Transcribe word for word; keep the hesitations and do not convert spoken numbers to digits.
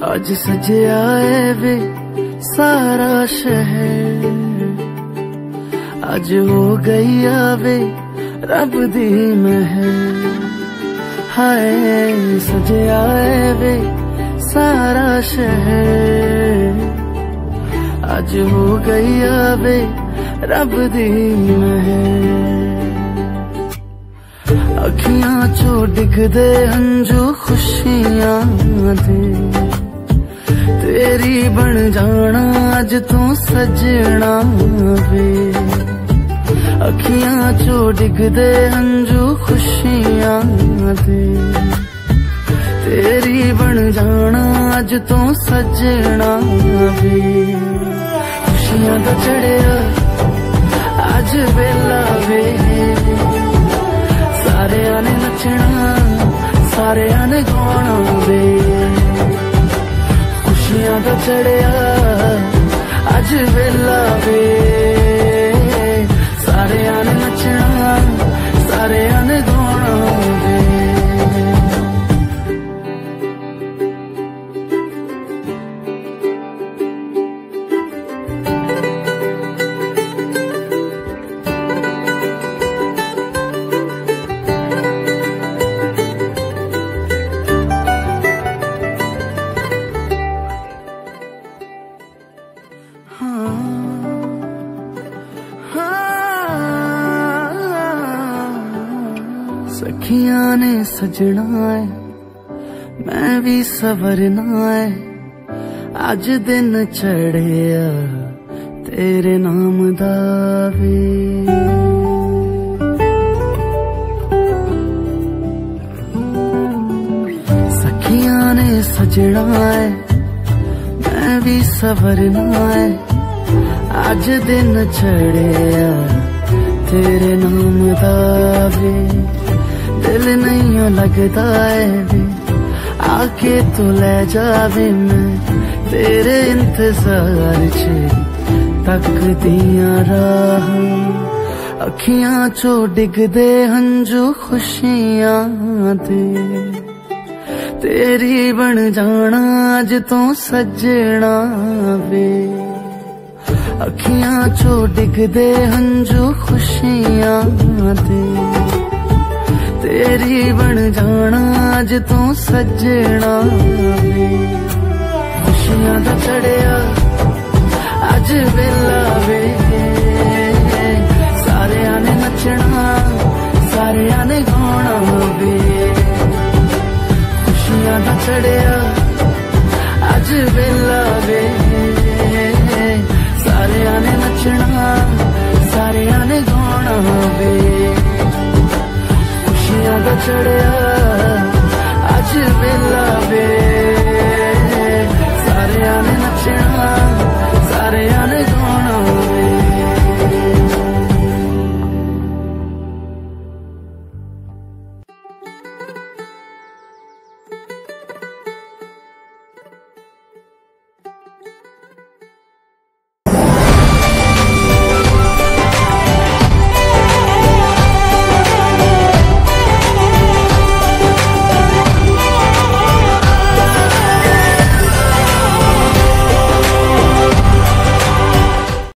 आज सजया है वे सारा शहर, आज हो गई आवे रब दी महर। हाय सजया है वे सारा शहर, आज हो गई आवे रब दी महर। अखियां चो डिगदे हंजू खुशियां दे, तेरी बन जाना अज तू सजना वे। अखियां चो डिगदे हंजू खुशियां दे, तेरी बन जाना अज तू सजना वे। खुशियां दा चढ़िया अज वेला वे, सारे ने नचना सारे ने गाना वे। खुशियां दा चढ़िया अज वेला वे, सारे ने नचना सारे ने गाना वे। सखियां ने सजना है मैं भी सवरना है, अज दिन चढ़िया तेरे नाम दा वे। सखियां ने सजना है मैं भी सवरना है, अज दिन चढ़िया तेरे नाम दा वे। दिल नहीं लगता है वे आके तू ले जावे, मैं तेरे इंतजार च तक दिया राह। अखियां चो डिगदे हंजू खुशियां दे, तेरी बन जाना अज तू सजना वे। अखियां चो डिगदे हंजू खुशियां दे, तेरी बन जाना अज तू सजना वे। खुशियां दा चढ़िया अज वेला वे, सारे ने नचना सारे ने गाना वे। खुशियां दा चढ़िया अज वेला वे, सारे ने नचना सारे ने गाना वे। खुशियां दा चढ़िया अज